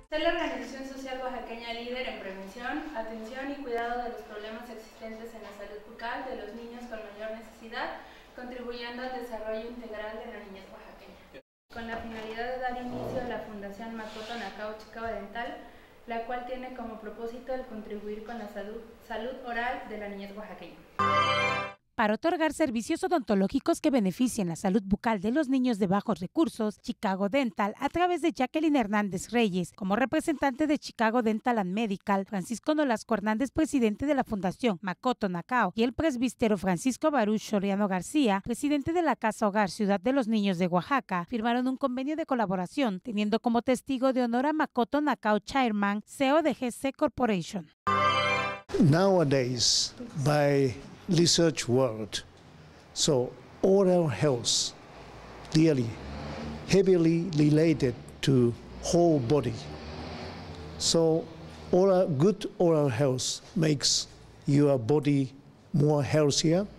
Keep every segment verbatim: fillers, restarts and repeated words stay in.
Es la organización social oaxaqueña líder en prevención, atención y cuidado de los problemas existentes en la salud bucal de los niños con mayor necesidad, contribuyendo al desarrollo integral de la niñez oaxaqueña. Con la finalidad de dar inicio a la Fundación Makoto Nakao Chicago Dental, la cual tiene como propósito el contribuir con la salud, salud oral de la niñez oaxaqueña. Para otorgar servicios odontológicos que beneficien la salud bucal de los niños de bajos recursos, Chicago Dental, a través de Jacqueline Hernández Reyes, como representante de Chicago Dental and Medical, Francisco Nolasco Hernández, presidente de la Fundación Makoto Nakao, y el presbítero Francisco Baruch Soriano García, presidente de la Casa Hogar Ciudad de los Niños de Oaxaca, firmaron un convenio de colaboración, teniendo como testigo de honor a Makoto Nakao Chairman, C E O de G C Corporation. Nowadays, by research world, so oral health really heavily related to whole body. So oral, good oral health makes your body more healthier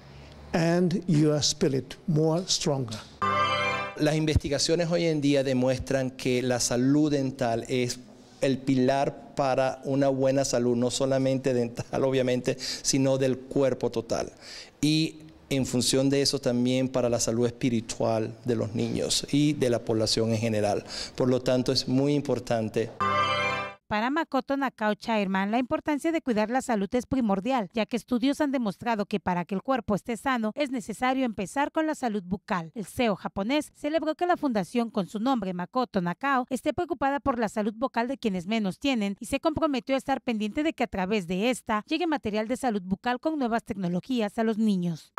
and your spirit more stronger. Las investigaciones hoy en día demuestran que la salud dental es el pilar para una buena salud, no solamente dental, obviamente, sino del cuerpo total. Y en función de eso también para la salud espiritual de los niños y de la población en general. Por lo tanto, es muy importante. Para Makoto Nakao Chairman, la importancia de cuidar la salud es primordial, ya que estudios han demostrado que para que el cuerpo esté sano es necesario empezar con la salud bucal. El C E O japonés celebró que la fundación, con su nombre Makoto Nakao, esté preocupada por la salud bucal de quienes menos tienen y se comprometió a estar pendiente de que a través de esta llegue material de salud bucal con nuevas tecnologías a los niños.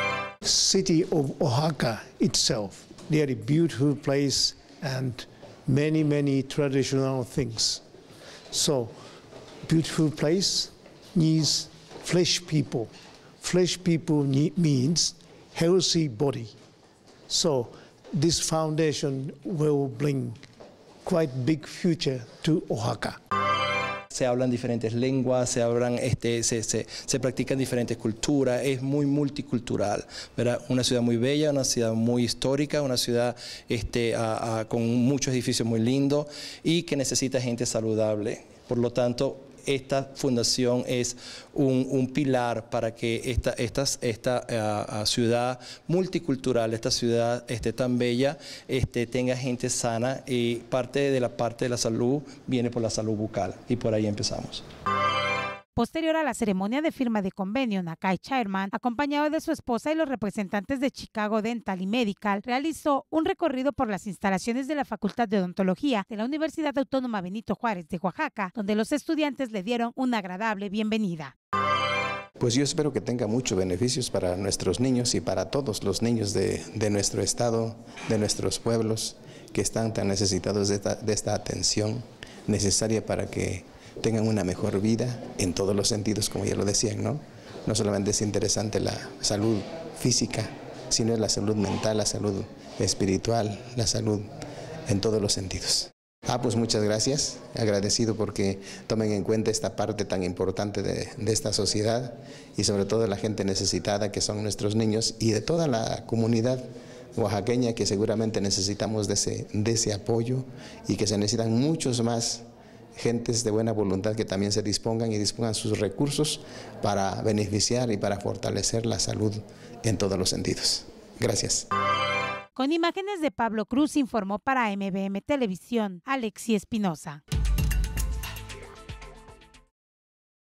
City of Oaxaca itself, really beautiful place and many, many traditional things. So, beautiful place needs fresh people. Fresh people need, means healthy body. So, this foundation will bring quite big future to Oaxaca. Se hablan diferentes lenguas, se, hablan, este, se, se, se practican diferentes culturas, es muy multicultural, ¿verdad? Una ciudad muy bella, una ciudad muy histórica, una ciudad este, a, a, con muchos edificios muy lindos y que necesita gente saludable. Por lo tanto, esta fundación es un, un pilar para que esta, esta, esta uh, uh, ciudad multicultural, esta ciudad este, tan bella, este, tenga gente sana, y parte de la parte de la salud viene por la salud bucal, y por ahí empezamos. Posterior a la ceremonia de firma de convenio, Nakao Chairman, acompañado de su esposa y los representantes de Chicago Dental y Medical, realizó un recorrido por las instalaciones de la Facultad de Odontología de la Universidad Autónoma Benito Juárez de Oaxaca, donde los estudiantes le dieron una agradable bienvenida. Pues yo espero que tenga muchos beneficios para nuestros niños y para todos los niños de, de nuestro estado, de nuestros pueblos, que están tan necesitados de esta, de esta atención necesaria para que tengan una mejor vida en todos los sentidos, como ya lo decían, ¿no? No solamente es interesante la salud física, sino la salud mental, la salud espiritual, la salud en todos los sentidos. Ah, pues muchas gracias, agradecido porque tomen en cuenta esta parte tan importante de, de esta sociedad y sobre todo de la gente necesitada que son nuestros niños y de toda la comunidad oaxaqueña, que seguramente necesitamos de ese, de ese apoyo y que se necesitan muchos más gentes de buena voluntad que también se dispongan y dispongan sus recursos para beneficiar y para fortalecer la salud en todos los sentidos. Gracias. Con imágenes de Pablo Cruz, informó para M B M Televisión, Alexi Espinosa.